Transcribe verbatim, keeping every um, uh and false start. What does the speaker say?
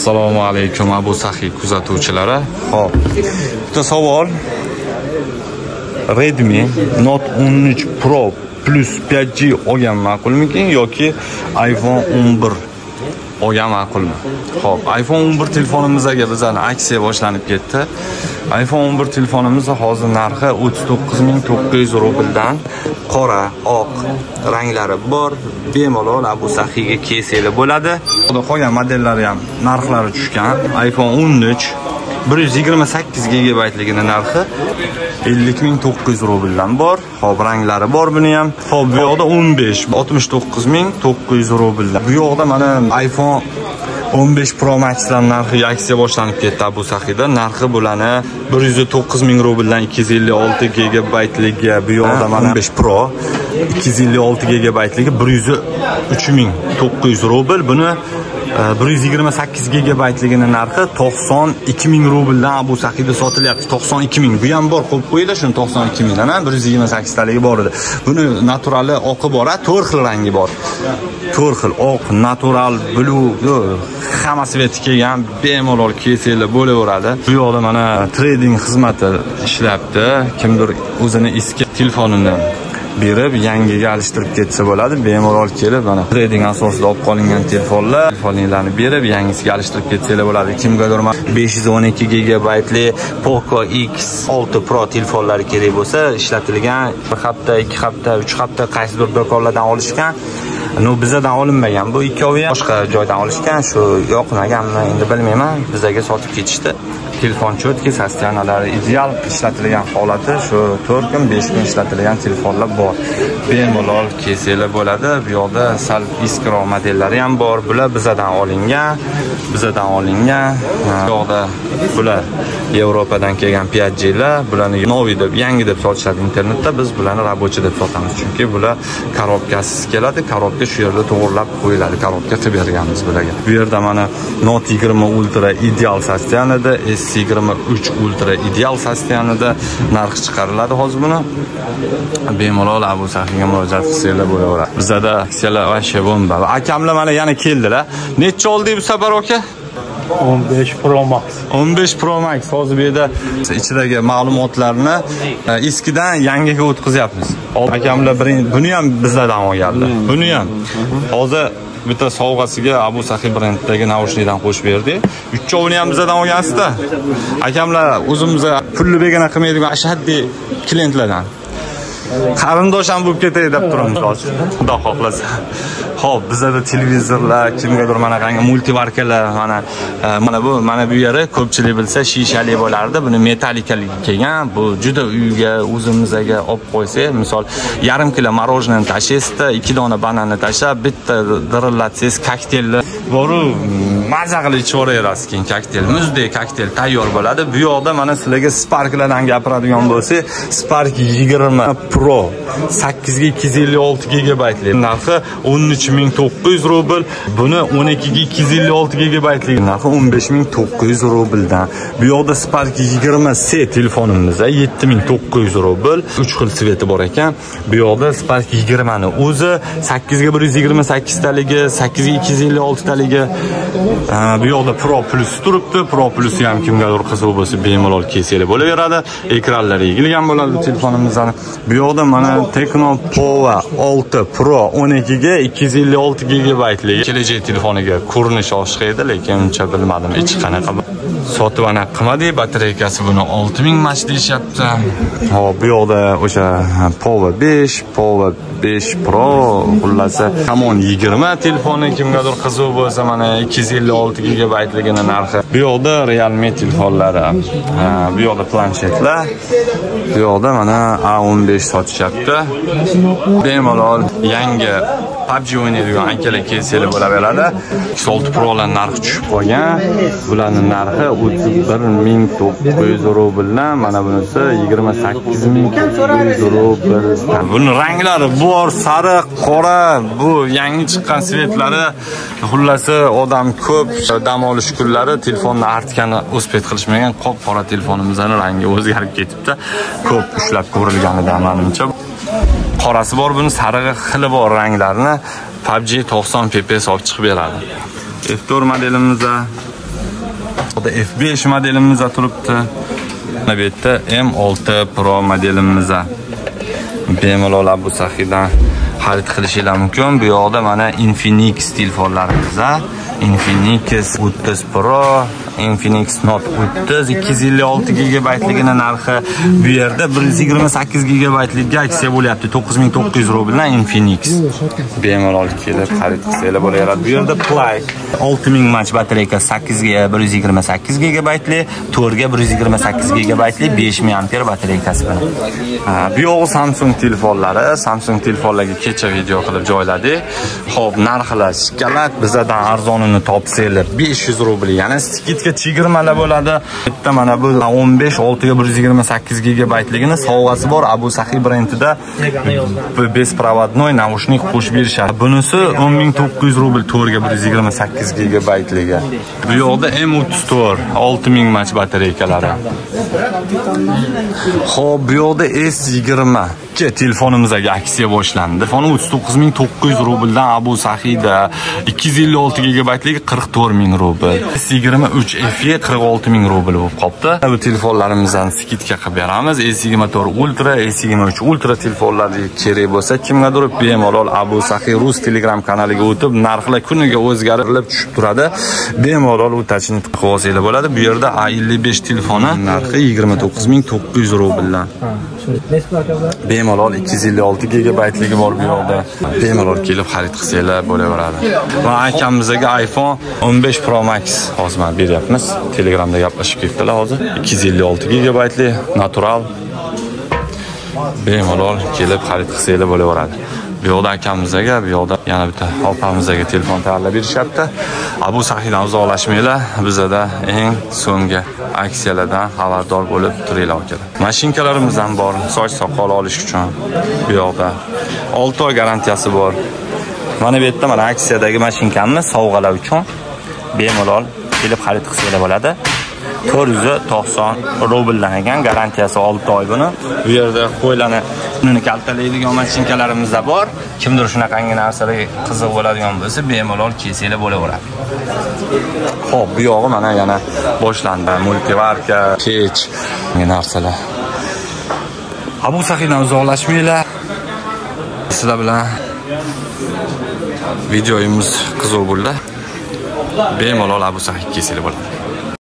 Assalomu alaykum Abu Saxiy kuzatuvchilari. Xo'p, bitta savol. Redmi Note o'n uch Pro Plus besh G olgan ma'qulmikin yoki iPhone o'n bir olgan ma'qulmi? Xo'p, iPhone o'n bir telefonimizga bizning aksiya boshlanib ketdi. iPhone o'n bir telefonimizning hozir narxi o'ttiz to'qqiz ming to'qqiz yuz rubldan qora, oq ranglari bor. Bemalol Abu Saxiyga keseli bo'ladi. Xudo qolgan modellari ham narxlari tushgan. iPhone o'n uch bir yuz yigirma sakkiz gigabaytligining narxi ellik ming to'qqiz yuz rubldan bor. Xo'p, ranglari bor buni ham. Xo'p, bu yoqda o'n besh oltmish to'qqiz ming to'qqiz yuz rubldan. Bu yoqda mana iPhone o'n besh Pro Max'dan narxi aksiya boshlanib ketdi Abu Saxiyda. Narxi bo'lani bir yuz to'qqiz ming rubldan ikki yuz ellik olti gigabaytligi, bu yoqda mana o'n besh Pro ikki yuz ellik olti gigabaytligi bir yuz uch ming to'qqiz yuz rubl. Buni bir yuz yigirma sakkiz gigabaytligining narxi to'qson ikki ming rubldan Abu Saxiyda sotilyapti. to'qson ikki ming. Bu ham bor, qo'yib qo'yinglar shuni to'qson ikki ming dan, bir yuz yigirma sakkiz taligi bor edi. Buni naturali oqi bor, to'rt xil rangi bor. to'rt xil oq, natural, blue, hammasi veti kelgan, bemalol keseli bo'laveradi. Bu yoqda mana trading xizmati ishlayapti. Kimdir o'zini eski telefonini berib yangiga alishtirib ketsa bo'ladi. Bemalol kelib mana trading asosida olib qolingan telefonlar, telefonlarni berib yangisiga alishtirib ketsalar bo'ladi. Kimgadir besh yuz o'n ikki gigabaytli Poco X olti Pro telefonlari kerak bo'lsa, ishlatilgan bir hafta, ikki hafta, uch hafta qaysidir do'konlardan olishgan. No, bizdan olinmagan. Bu ikkovi ham boshqa joydan olishgan. Shu yoqmaganmi, endi bilmayman. Bizga sotib ketishdi. Telefon cho'tki, sostenalari ideal, ishlatilgan holati shu to'rt kun, besh kun ishlatilgan telefonlar bor. Bemalol keseli bo'ladi. Bu yoqda sal eskiroq modellari ham bor. Bular bizdan olingan, bizdan olingan. Bu yoqda bular Yevropadan kelgan besh G lar, bularni novi deb, yangi deb sotishadi internetda. Biz bularni rabochiy deb sotamiz. Chunki bular korobkasiz keladi. Korobka shu yerda to'g'rilab qo'yiladi. Korobka qilib berganmiz bularga. Bu yerda mana Note yigirma Ultra ideal sostenada, S yigirma uch Ultra ideal sostenada narx chiqariladi hozir buni. Bemalol Abu Saxiyga murojaat qilsanglar bo'laveradi. Bizda aksiyalar vashe bomba. Akamlar mana yana keldilar. Necha oldi bu safar aka? o'n besh Pro Max. o'n besh Pro Max. Hozir bu yerda ichidagi ma'lumotlarni eskidan yangiga o'tkazyapmiz. Akamlar buni ham bizlardan olganlar. Buni ham hozir bitta sovg'asiga Abu Saxiy brendidagi naushnikdan qo'shib berdi. Uchovini ham bizdan olgansizda. Akamlar o'zimizga pulni begona qilmaydigan ashaddiy klientlardan. Qarindosh ham bo'lib ketay deb turamiz hozir. Xudo xohlasa. Xo'p, bizda televizorlar, kimgadir mana qanday multivarkalar, mana mana bu mana bu yeri ko'pchilik bilsa shishali bo'lardi. Buni metallikaligi kelgan. Bu juda uyga, o'zimizga olib qo'ysak, misol yarim kilo morojneni tashlaysizda, ikki dona bananni tashlab, bitta dirillatsangiz kokteylni boru maza qilib ichaverasiz. Keyin kokteyl, muzdek kokteyl tayyor bo'ladi. Bu yoqda mana sizlarga Sparklardan gapiradigan bo'lsak, Spark yigirma Pro sakkiz ga ikki yuz ellik olti gigabaytli narxi o'n uch ming to'qqiz yuz rubl. Buni o'n ikki ga ikki yuz ellik olti gigabaytli narxi o'n besh ming to'qqiz yuz rubldan. Bu yoqda Spark yigirma C telefonimizda yetti ming to'qqiz yuz rubl. uch xil sveti bor ekan. Bu yoqda Spark yigirma ni o'zi sakkiz ga bir yuz yigirma sakkiz taligi, sakkiz ga ikki yuz ellik olti taligi. Bu yoqda Pro Plus turibdi. Pro Plus ham kimgadir qiziq bo'lsa bemalol keseli bo'laveradi. Ekranlari yigilgan bo'ladi telefonimizdan. Bu yoqda mana Tecno Pova olti Pro o'n ikki ga ikki yuz ellik olti gigabaytli kelajak telefoniga ko'rinish oshiq edi, lekin uncha bilmadim ichi qanaqa. Sotib ana qilmadik, batareykasi buni olti ming mach deyapti. Hop, bu yoqda o'sha Pova besh, Pova besh Pro, xullasi Camon yigirma telefoni kimgadir qiziq bo'lsa mana ikki yuz ellik olti gigabaytligining narxi. Bu yoqda Realme telefonlari, bu yoqda planshetlar, bu yoqda mana A o'n besh sotishyapti. Bemalol yangi P U B G o'ynaydigan akalar kelsanglar bo'laveradi. X olti Pro lar narxi tushib qolgan. Bularning narxi o'ttiz bir ming to'qqiz yuz rubldan, mana bunisi yigirma sakkiz ming to'qqiz yuz rubl. Buni ranglari bor, sariq, qora, bu yangi chiqqan svetlari. Xullasi odam ko'p dam olish kunlari telefonni artkani o'spet qilishmagan, qop-qora telefonimizning rangi o'zgarib ketibdi. Ko'p ushlab ko'rilganidan menimcha. Qorasi bor, buni sarig'i xili bor ranglarni P U B G to'qson F P S olib chiqib beradi. F to'rt modelimizda Bu F besh modelimiz turibdi. Mana bu yerda M olti Pro modelimiz. Bemalol Abu Sahidan xarid qilishingiz mumkin. Bu yoqda mana Infinix telefonlarimiz, Infinix o'ttiz Pro, Infinix Note o'ttiz ikki yuz ellik olti gigabaytligini narxi bu yerda bir yuz yigirma sakkiz gigabaytlikga aksiya bo'lyapti. to'qqiz ming to'qqiz yuz rubldan Infinix. Bemalol kelib xarid qilsangiz bo'laveradi. Bu yerda Play olti ming mAh batareyka sakkiz ga bir yuz yigirma sakkiz gigabaytli, to'rt ga bir yuz yigirma sakkiz gigabaytli besh ming ampere batareykasi bilan. Bu yo'q Samsung telefonlari, Samsung telefonlarga kecha video qilib joyladik. Xo'p, narxlar shikalat bizdan arzonini topsanglar besh yuz rubl, ya'ni skidka chegirmalar bo'ladi. Bitta mana bu o'n besh olti ga bir yuz yigirma sakkiz gigabaytligini sovg'asi bor. Abu Sahi brendida besprovodnoy naushnik qo'shib berishadi. Bunisi o'n ming to'qqiz yuz rubl to'rt ga bir yuz yigirma sakkiz gigabaytligi. Bu yoqda M o'ttiz to'rt olti ming mAh batareykalari. Xo'p, bu yoqda S yigirma telefonimizga aksiya boshlandi. Telefon o'ttiz to'qqiz ming to'qqiz yuz rubldan Abu Sahida ikki yuz ellik olti gigabaytligi qirq to'rt ming rubl. S yigirma uch F ga qirq olti ming rubl bo'lib qoldi. Bu telefonlarimizdan skidka qilib beramiz. S yigirma to'rt Ultra, S yigirma uch Ultra telefonlarga kerak bo'lsa, kimgadir bemalol Abu Sahi Rus Telegram kanaliga o'tib, narxlar kuniga o'zgarib tushib turadi. Bemalol o'tachini qilib olsanglar bo'ladi. Bu yerda A ellik besh telefoni narxi yigirma to'qqiz ming to'qqiz yuz rubldan. Bemalol ikki yuz ellik olti gigabaytligi bor bu yoqda. Bemalol kelib xarid qilsanglar bo'laveradi. Va akamizga iPhone o'n besh Pro Max hozir beryapmiz. Telegramda gaplashib ketdilar hozir. ikki yuz ellik olti gigabaytli natural. Bemalol kelib xarid qilsanglar bo'laveradi. Bu yoqda akamizga, bu yoqda yana bitta opamizga telefon tayyorlab berishyapti. Abu Sahidan uzoqlashmanglar. Bizda eng so'nggi aksiyalardan xabardor bo'lib turinglar aka. Mashinkalarimiz ham bor, soch soqol olish uchun. Bu yoqda olti oy garantiyasi bor. Mana bu yerda mana aksiyadagi mashinkamiz sovg'alar uchun bemalol kelib xarid qilsanglar bo'ladi. to'rt yuz to'qson rubldan ekan, garantiyasi olti oy buni. Bu yerda qo'ylarni uni kaltalaydigan mashinkalarimiz da bor. Kimdir shunaqangi narsalarga qiziq bo'ladigan bo'lsa, bemalol kelsanglar bo'laveradi. Xo'p, bu yog'i mana yana boshlandi. Multivarka, pech, bu narsalar. Abu Sahidan uzoqlashmanglar. Sizlar bilan videoyimiz qiziq bo'ldi. Bemalol Abu Sahi kelsanglar bo'ladi.